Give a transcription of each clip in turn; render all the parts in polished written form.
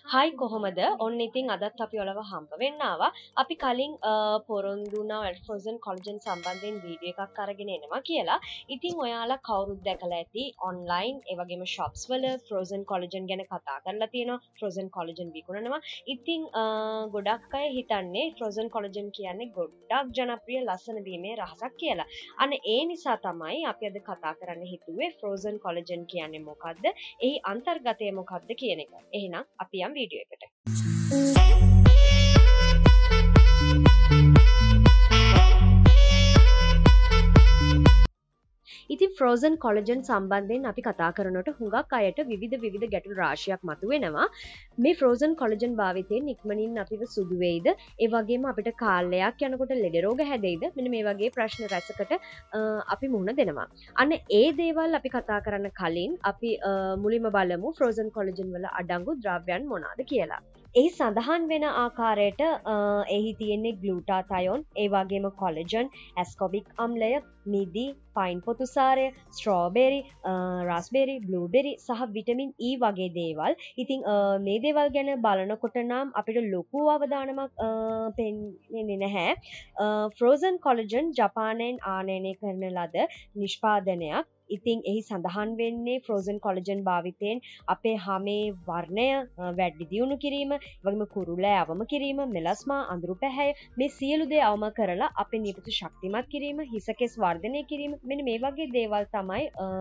හයි කොහොමද? ඔන්න ඉතින් අදත් අපි ඔලව හම්බ වෙන්න ආවා. අපි කලින් පොරොන්දු වුණා frozen collagen සම්බන්ධයෙන් වීඩියෝ එකක් අරගෙන එනවා කියලා. ඉතින් ඔයාලා කවුරුත් දැකලා ඇති online ඒ වගේම shops වල frozen collagen ගැන කතා කරලා තියෙනවා. frozen collagen විකුණනවා. ඉතින් ගොඩක් අය හිතන්නේ frozen collagen කියන්නේ ගොඩක් ජනප්‍රිය ලස්සන බීමේ රහසක් කියලා. අන්න ඒ නිසා තමයි අපි අද කතා කරන්න හිතුවේ frozen collagen කියන්නේ මොකක්ද? එහි අන්තර්ගතය මොකක්ද කියන එක. එහෙනම් අපි යම් වීඩියෝ එකට. ඉතින් ෆ්‍රෝසන් කොලජන් සම්බන්ධයෙන් අපි කතා කරනකොට හුඟක් අයට විවිධ ගැටලු රාශියක් මතුවෙනවා. මේ ෆ්‍රෝසන් කොලජන් භාවිතයෙන් ඉක්මනින් අපිව සුදු වෙයිද? ඒ වගේම අපිට කාලයක් යනකොට ලෙඩ රෝග හැදෙයිද? මෙන්න මේ වගේ ප්‍රශ්න රැසකට අපි මුහුණ දෙනවා. අන්න ඒ දේවල් අපි කතා කරන්න කලින් අපි මුලින්ම බලමු ෆ්‍රෝසන් කොලජන් වල අඩංගු ද්‍රව්‍යයන් මොනවාද කියලා. එහි සඳහන් වෙන ආකාරයට එහි තියෙන්නේ ග්ලූටාතයොන්, ඒ වගේම කොලජන්, ඇස්කොබික් අම්ලය, මිදි, පයින් පොතුසාරය, ස්ට්‍රෝබෙරි, රස්බෙරි, බ්ලූබෙරි සහ විටමින් E වගේ දේවල්. ඉතින් මේ දේවල් ගැන බලනකොට නම් අපිට ලොකු අවධානමක් පෙනෙන්නේ නැහැ. ෆ්‍රෝසන් කොලජන් ජපානයෙන් ආනයනය කරන ලද නිෂ්පාදනයක්. ඉතින් එහි සඳහන් වෙන්නේ ෆ්‍රෝසන් කොලජන් භාවිතයෙන් අපේ හමේ වර්ණය වැඩි දියුණු කිරීම, වගේම කුරුලෑ අවම කිරීම, මෙලස්මා, අඳුරු පැහැය මේ සියලු දේ අවම කරලා අපේ නිපුතු ශක්තිමත් කිරීම, හිසකෙස් වර්ධනය කිරීම මෙන්න මේ වගේ දේවල් තමයි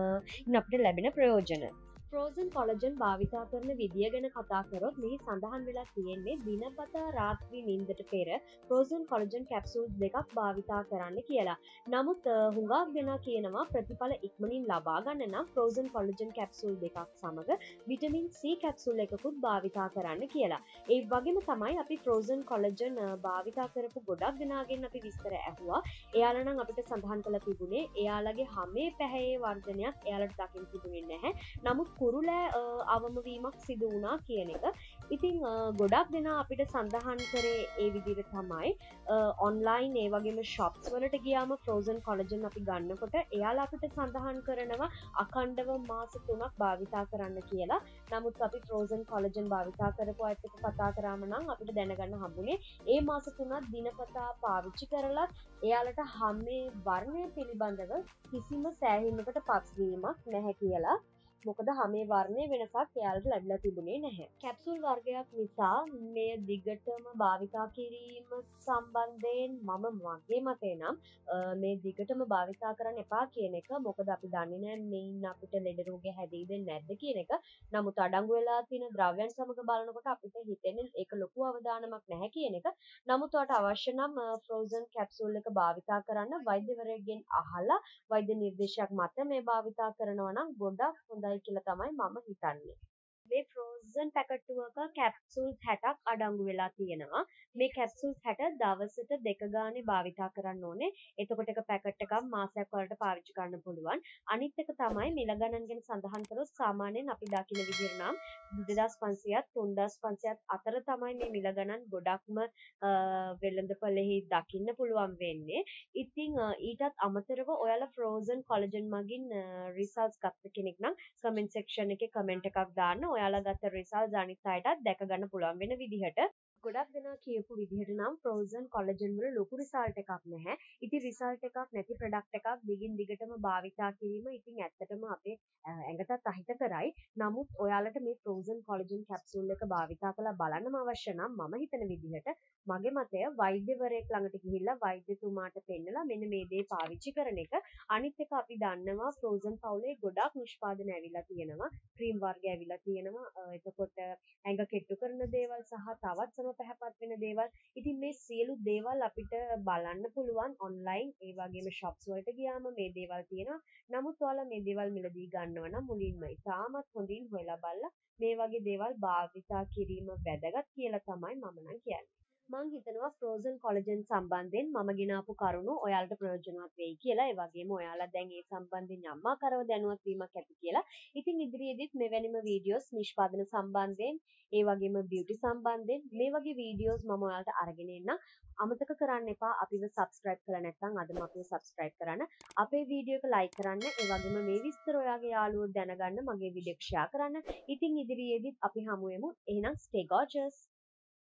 අපිට ලැබෙන ප්‍රයෝජන. ෆ්‍රෝසන් කොලජන් භාවිතා කරන විදිය ගැන කතා කරොත් මෙහි සඳහන් වෙලා තියෙන්නේ දිනපතා රාත්‍රී නිින්දට පෙර ෆ්‍රෝසන් කොලජන් කැප්සූල්ස් දෙකක් භාවිතා කරන්න කියලා. නමුත් හුඟක් දෙනා කියනවා ප්‍රතිඵල ඉක්මනින් ලබා ගන්න නම් ෆ්‍රෝසන් කොලජන් කැප්සූල් දෙකක් සමග විටමින් C කැප්සූල් එකකුත් භාවිතා කරන්න කියලා. ඒ වගේම තමයි අපි ෆ්‍රෝසන් කොලජන් භාවිතා කරපු ගොඩක් දෙනාගෙන් අපි විස්තර ඇහුවා. එයාලා නම් අපිට සඳහන් කරලා තිබුණේ එයාලගේ හමේ පැහැයේ වර්ධනයක් එයාලට දකින්න තිබුණේ නැහැ. නමුත් කුරුලෑ අවමවීමක් සිදු වුණා කියන එක. ඉතින් ගොඩක් දෙනා අපිට සඳහන් කරේ ඒ විදිහට තමයි ඔන්ලයින් ඒ වගේම shops වලට ගියාම frozen collagen අපි ගන්නකොට එයාලා අපිට සඳහන් කරනවා අඛණ්ඩව මාස 3ක් භාවිතා කරන්න කියලා. නමුත් අපි frozen collagen භාවිතා කරපු අයත් එක්ක කතා කරාම නම් අපිට දැනගන්න හම්බුනේ ඒ මාස 3ක් දිනපතා පාවිච්චි කරලත් එයාලට හැමේ වර්ණය පිළිබඳව කිසිම සෑහීමකට පත්වීමක් නැහැ කියලා. මොකද හැමේ වර්ණයේ වෙනසක් එයාලට ලැබිලා තිබුණේ නැහැ. කැප්සූල් වර්ගයක් නිසා මේ දිගටම භාවිතා කිරීම සම්බන්ධයෙන් මගේ මතේ නම් මේ දිගටම භාවිතා කරන්න එපා කියන එක. මොකද අපි දන්නේ නැහැ මේන් අපිට ලෙඩ රෝග හැදෙයිද නැද්ද කියන එක. නමුත් අඩංගු වෙලා තියෙන ද්‍රව්‍යයන් සමග බලනකොට අපිට හිතෙන්නේ ඒක ලොකු අවදානමක් නැහැ කියන එක. නමුත් ඔයාලට අවශ්‍ය නම් ෆ්‍රෝසන් කැප්සූල් එක භාවිතා කරන්න වෛද්‍යවරයෙක්ගෙන් අහලා වෛද්‍ය නිර්දේශයක් මත මේ භාවිතා කරනවා නම් ගොඩක් හොඳයි කියලා තමයි මම හිතන්නේ. මේ ෆ්‍රෝසන් පැකට්ටුවක කැප්සූල්ස් 60ක් අඩංගු වෙලා තියෙනවා. මේ කැප්සූල්ස් 60 දවසට 2 ගානේ භාවිතා කරන්න ඕනේ. එතකොට එක පැකට් එකක් මාසයක් වලට පාවිච්චි කරන්න පුළුවන්. අනිත් එක තමයි මිල ගණන් ගැන සඳහන් කරොත් සාමාන්‍යයෙන් අපි දකින විදිහට නම් 2500ත් 3500ත් අතර තමයි මේ මිල ගණන් ගොඩක්ම වෙළඳපොළෙහි දකින්න පුළුවන් වෙන්නේ. ඉතින් ඊටත් අමතරව ඔයාලා ෆ්‍රෝසන් කොලජන් මගින් රිසල්ට්ස් ගත්ත කෙනෙක් නම් කමෙන්ට් සෙක්ෂන් එකේ කමෙන්ට් එකක් දාන්න. ඔයාලා ගත්ත රිසල්ට්ස් අනිත් අයටත් දැක ගන්න පුළුවන් වෙන විදිහට. ගොඩක් දෙනා කියපු විදිහට නම් ෆ්‍රෝසන් කොලජන් වල ලොකු රිසල්ට් එකක් නැහැ. ඉතින් රිසල්ට් එකක් නැති ප්‍රොඩක්ට් එකක් දිගින් දිගටම භාවිතා කිරීම ඉතින් ඇත්තටම අපේ ඇඟටත් අහිත කරයි. නමුත් ඔයාලට මේ ෆ්‍රෝසන් කොලජන් කැප්සූල් එක භාවිතා කරලා බලන්නම අවශ්‍ය නම් මම හිතන විදිහට මගේ මතය වෛද්‍යවරයෙක් ළඟට ගිහිල්ලා වෛද්‍යතුමාට පෙන්නලා මෙන්න මේ දේ පාවිච්චි කරන එක. අනිත් එක අපි දන්නවා ෆ්‍රෝසන් පවුලේ ගොඩක් නිෂ්පාදන ඇවිල්ලා තියෙනවා. ක්‍රීම් වර්ග ඇවිල්ලා තියෙනවා. එතකොට ඇඟ කෙට්ටු කරන දේවල් සහ තවත් සම පැහැපත් වෙන දේවල්. ඉතින් මේ සියලු දේවල් අපිට බලන්න පුළුවන් ඔන්ලයින් ඒ වගේම shops වලට ගියාම මේ දේවල් තියෙනවා. නමුත් ඔයාලා මේ දේවල් මිලදී ගන්නවා නම් මුලින්ම ඉතාමත් හොඳින් හොයලා බලලා මේ වගේ දේවල් භාවිතා කිරීම වැදගත් කියලා තමයි මම නම් කියන්නේ. මං හිතනවා ෆ්‍රෝසන් කොලජන් සම්බන්ධයෙන් මම ගෙනාපු කරුණු ඔයාලට ප්‍රයෝජනවත් වෙයි කියලා. ඒ වගේම ඔයාලා දැන් ඒ සම්බන්ධයෙන් අම්මාකරව දැනුවත් වීමක් ඇති කියලා. ඉතින් ඉදිරියේදීත් මෙවැනිම වීඩියෝස් නිෂ්පාදන සම්බන්ධයෙන් ඒ වගේම බියුටි සම්බන්ධයෙන් මේ වගේ වීඩියෝස් මම ඔයාලට අරගෙන එන්නම්. අමතක කරන්න එපා අපිව සබ්ස්ක්‍රයිබ් කරලා නැත්නම් අදම අපිව සබ්ස්ක්‍රයිබ් කරන්න. අපේ වීඩියෝ එක ලයික් කරන්න. ඒ වගේම මේ විස්තර ඔයාගේ යාළුවෝ දැනගන්න මගේ වීඩියෝ එක ෂෙයා කරන්න. ඉතින් ඉදිරියේදීත් අපි හමු වෙමු. එහෙනම් stay gorgeous.